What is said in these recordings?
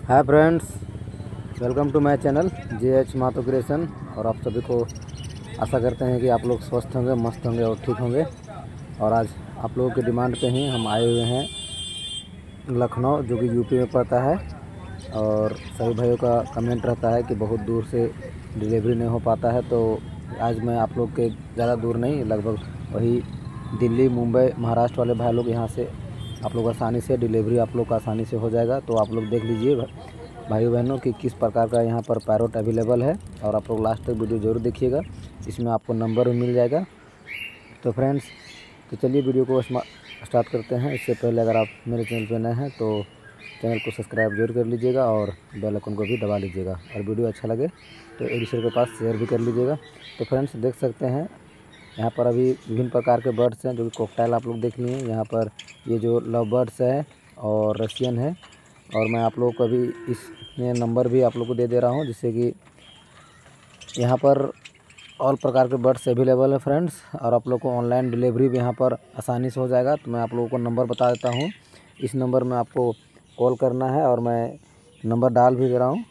Hi friends, welcome to my channel JH मातो creation. और आप सभी को आशा करते हैं कि आप लोग स्वस्थ होंगे, मस्त होंगे और ठीक होंगे। और आज आप लोगों की डिमांड पे ही हम आए हुए हैं लखनऊ, जो कि यूपी में पड़ता है। और सभी भाइयों का कमेंट रहता है कि बहुत दूर से डिलीवरी नहीं हो पाता है, तो आज मैं आप लोग के ज़्यादा दूर नहीं, लगभग वही दिल्ली, मुंबई, महाराष्ट्र वाले भाई लोग यहाँ से आप लोग आसानी से डिलीवरी आप लोग का आसानी से हो जाएगा। तो आप लोग देख लीजिए भाइयों बहनों कि किस प्रकार का यहाँ पर पैरोट अवेलेबल है। और आप लोग लास्ट तक वीडियो ज़रूर देखिएगा, इसमें आपको नंबर भी मिल जाएगा। तो फ्रेंड्स, तो चलिए वीडियो को स्टार्ट करते हैं। इससे पहले अगर आप मेरे चैनल पर नए हैं तो चैनल को सब्सक्राइब जरूर कर लीजिएगा और बेल आइकन को भी दबा लीजिएगा। और वीडियो अच्छा लगे तो एक दूसरे के पास शेयर भी कर लीजिएगा। तो फ्रेंड्स, देख सकते हैं यहाँ पर अभी विभिन्न प्रकार के बर्ड्स हैं, जो कि कॉकटेल आप लोग देख लिए। यहाँ पर ये जो लव बर्ड्स है और रशियन है। और मैं आप लोगों को अभी इसमें नंबर भी आप लोग को दे दे रहा हूँ, जिससे कि यहाँ पर ऑल प्रकार के बर्ड्स अवेलेबल है फ्रेंड्स। और आप लोग को ऑनलाइन डिलीवरी भी यहाँ पर आसानी से हो जाएगा। तो मैं आप लोगों को नंबर बता देता हूँ। इस नंबर में आपको कॉल करना है और मैं नंबर डाल भी दे रहा हूँ।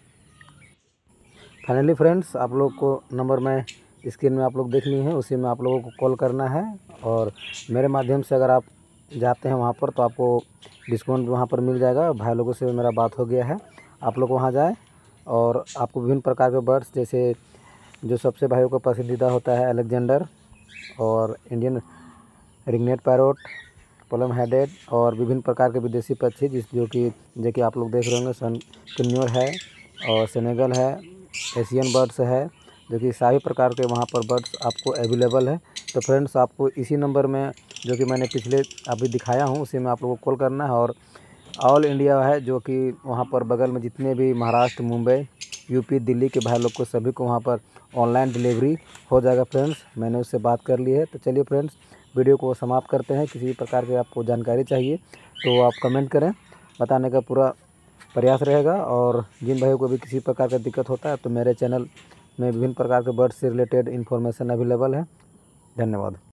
फाइनली फ्रेंड्स, आप लोग को नंबर मैं स्क्रीन में आप लोग देख लिए हैं, उसी में आप लोगों को कॉल करना है। और मेरे माध्यम से अगर आप जाते हैं वहाँ पर तो आपको डिस्काउंट वहाँ पर मिल जाएगा। भाई लोगों से मेरा बात हो गया है, आप लोग वहाँ जाएं और आपको विभिन्न प्रकार के बर्ड्स, जैसे जो सबसे भाइयों को पसंदीदा होता है अलेक्जेंडर और Indian ringneck parrot, plum headed और विभिन्न प्रकार के विदेशी पक्षी जो कि आप लोग देख रहे होंगे। सन किन्योर है और सेनेगल है, एशियन बर्ड्स है, जो कि सभी प्रकार के वहाँ पर बर्ड्स आपको अवेलेबल है। तो फ्रेंड्स, आपको इसी नंबर में, जो कि मैंने पिछले अभी दिखाया हूँ, उसी में आप लोगों को कॉल करना है। और ऑल इंडिया है, जो कि वहाँ पर बगल में जितने भी महाराष्ट्र, मुंबई, यूपी, दिल्ली के भाई लोग को सभी को वहाँ पर ऑनलाइन डिलीवरी हो जाएगा फ्रेंड्स। मैंने उससे बात कर ली है। तो चलिए फ्रेंड्स, वीडियो को समाप्त करते हैं। किसी प्रकार की आपको जानकारी चाहिए तो आप कमेंट करें, बताने का पूरा प्रयास रहेगा। और जिन भाइयों को भी किसी प्रकार का दिक्कत होता है तो मेरे चैनल में विभिन्न प्रकार के बर्ड्स से रिलेटेड इन्फॉर्मेशन अवेलेबल है। धन्यवाद।